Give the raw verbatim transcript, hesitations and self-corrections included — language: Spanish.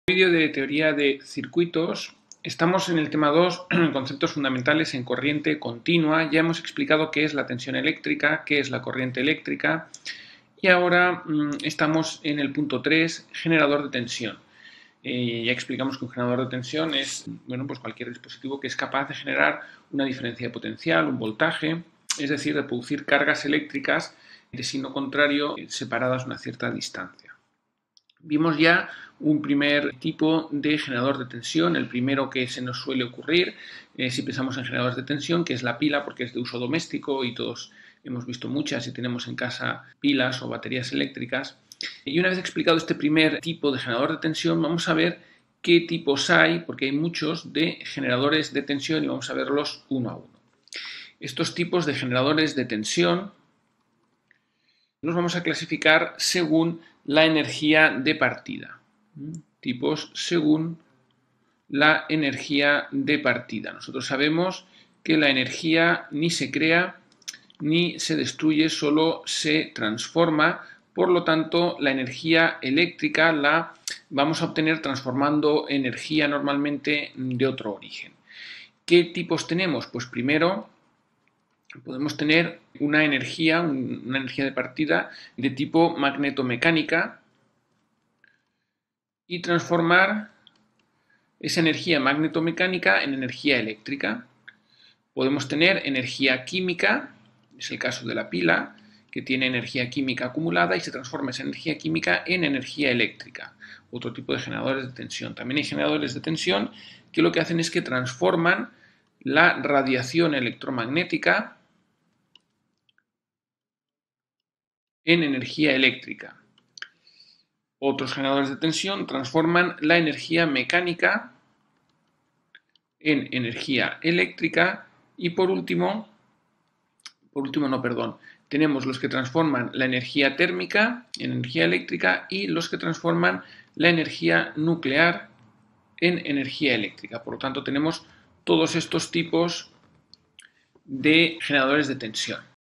Vídeo de teoría de circuitos. Estamos en el tema dos, conceptos fundamentales en corriente continua. Ya hemos explicado qué es la tensión eléctrica, qué es la corriente eléctrica y ahora mmm, estamos en el punto tres, generador de tensión. Eh, ya explicamos que un generador de tensión es bueno, pues cualquier dispositivo que es capaz de generar una diferencia de potencial, un voltaje, es decir, de producir cargas eléctricas de signo contrario separadas a una cierta distancia. Vimos ya un primer tipo de generador de tensión, el primero que se nos suele ocurrir eh, si pensamos en generadores de tensión, que es la pila, porque es de uso doméstico y todos hemos visto muchas y tenemos en casa pilas o baterías eléctricas. Y una vez explicado este primer tipo de generador de tensión, vamos a ver qué tipos hay, porque hay muchos de generadores de tensión y vamos a verlos uno a uno. Estos tipos de generadores de tensión los vamos a clasificar según la energía de partida. Tipos según la energía de partida. Nosotros sabemos que la energía ni se crea ni se destruye, solo se transforma. Por lo tanto, la energía eléctrica la vamos a obtener transformando energía normalmente de otro origen. ¿Qué tipos tenemos? Pues primero podemos tener una energía, una energía de partida de tipo magnetomecánica y transformar esa energía magnetomecánica en energía eléctrica. Podemos tener energía química, es el caso de la pila, que tiene energía química acumulada y se transforma esa energía química en energía eléctrica. Otro tipo de generadores de tensión. También hay generadores de tensión que lo que hacen es que transforman la radiación electromagnética en energía eléctrica. Otros generadores de tensión transforman la energía mecánica en energía eléctrica y por último, por último no, perdón, tenemos los que transforman la energía térmica en energía eléctrica y los que transforman la energía nuclear en energía eléctrica. Por lo tanto, tenemos todos estos tipos de generadores de tensión.